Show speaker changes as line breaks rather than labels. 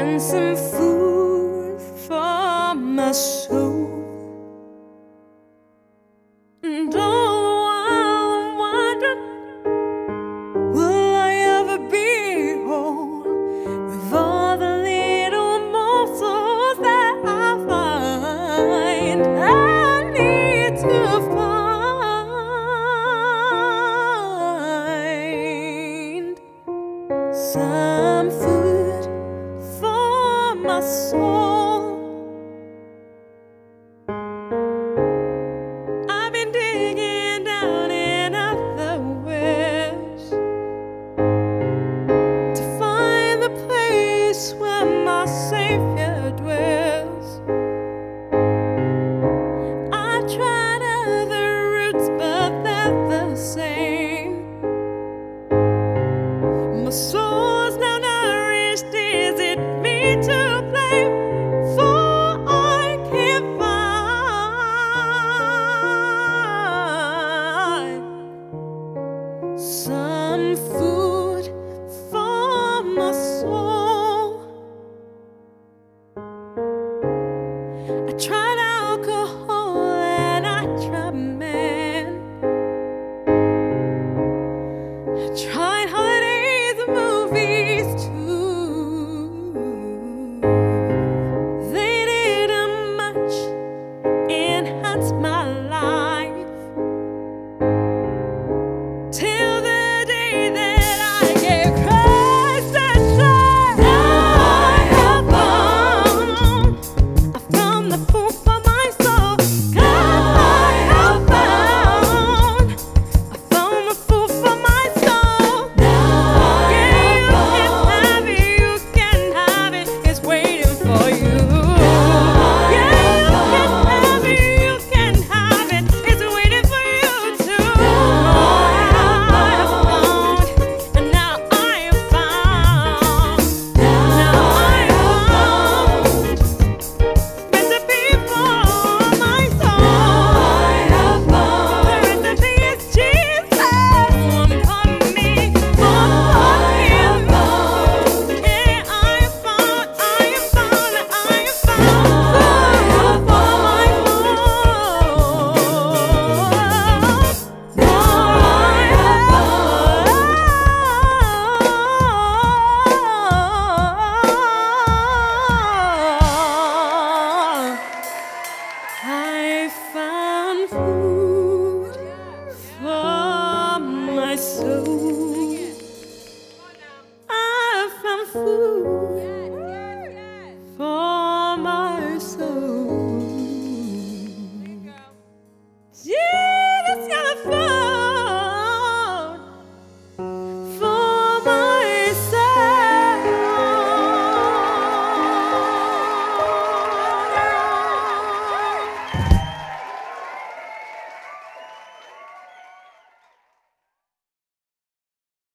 and some food for my soul. And all the while I'm wondering, will I ever be whole with all the little morsels that I find? I need to find some food for my soul. I've been digging down in other wells to find the place where my Savior dwells. I tried other routes, but they're the same. My soul's now nourished. Is it me to blame? For I can't find some food for my soul. I tried alcohol and I tried man. I tried holidays and movies too. They didn't much enhance my life till the day that I gave Christ a try. I have found the food for my soul. God, I have found the food for my soul. Yeah, you can have it, it's waiting for you. Yeah, you can have it, it's waiting for you too. And now I have found recipe for my soul. The recipe is Jesus. One for me, one for him. Yeah, I have found food for my I found food for my soul. I found food